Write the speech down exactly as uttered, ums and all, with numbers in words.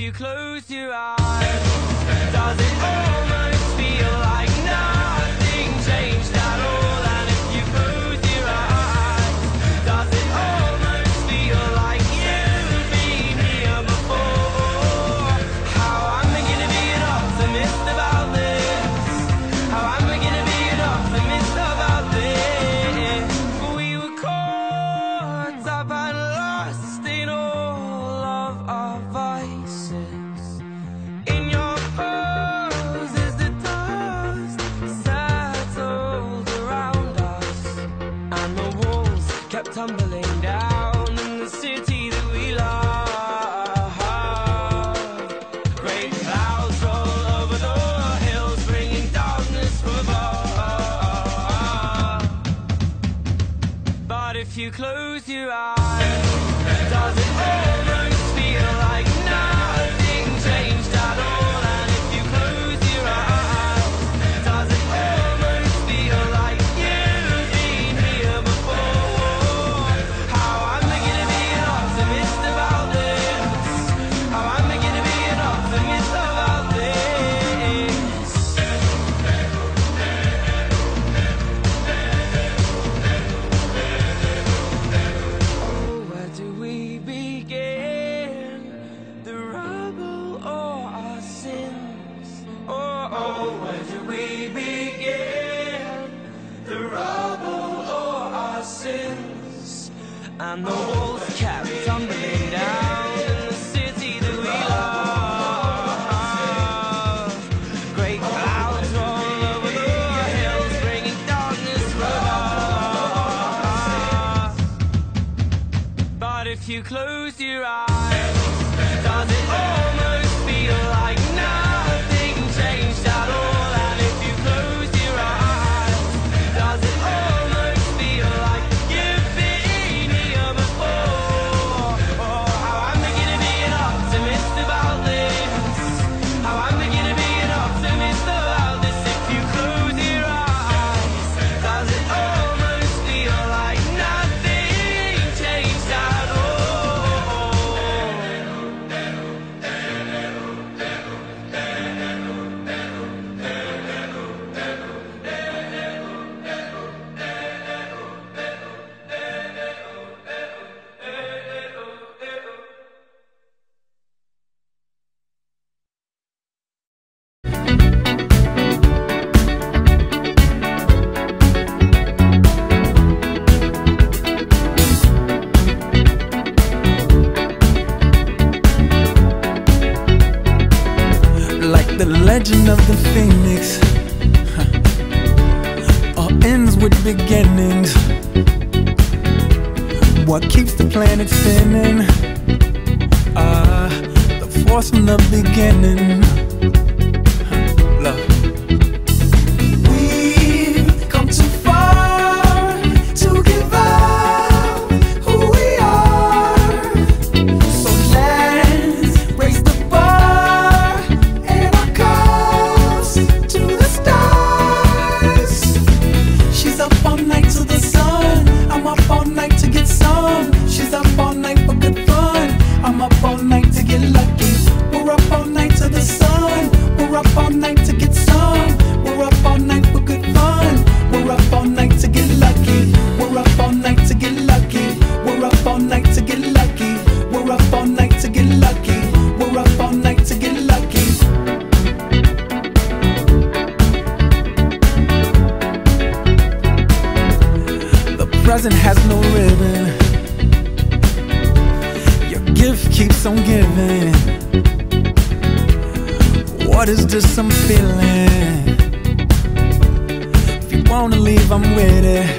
you close your eyes, does it almost feel like nothing changed at all? And if you close your eyes, does it almost feel like you've been here before? How am I gonna be an optimist about this? How am I gonna be an optimist about this? We were caught up and lost in all of our vices. In your pose as the dust settled around us, and the walls kept tumbling down in the city that we love. Great clouds roll over the hills, bringing darkness from above. But if you close your eyes, does it almost feel like nothing changed at all? And if you close your eyes, does it almost feel like you've been here before? How am I gonna be an optimist about this? How am I gonna be an optimist about this? Oh, where do we begin? The rubble or our sins? Oh, oh, where do we begin? The rubble or our sins? And the walls kept tumbling down in the city that we love. Great clouds roll over the hills, bringing darkness from above. But if you close your eyes, does it almost feel like nothing changed at all? And if you close your eyes, does it almost feel like you've been here before? Oh, how am I gonna be an optimist about this? How am I gonna be an optimist about this? If you close your eyes, does it almost feel like nothing changed at all? Like the legend of the phoenix, huh. All ends with beginnings. What keeps the planet spinning? Ah, the force from the beginning. Huh. Love. We've come too far to give up who we are. So let's raise the bar and our cups to the stars. She's up all night to the sun. I'm up all night to get some. She's up all night for good fun. I'm up all night to get lucky. We're up all night to the sun. We're up all night to get some. We're up all night for good fun. We're up all night to get lucky. We're up all night to get lucky. We're up all night to get lucky. We're up all night to get lucky. We're up all night to get lucky. The present has no ribbon. Your gift keeps on giving. What is this I'm feeling? If you wanna leave, I'm with it.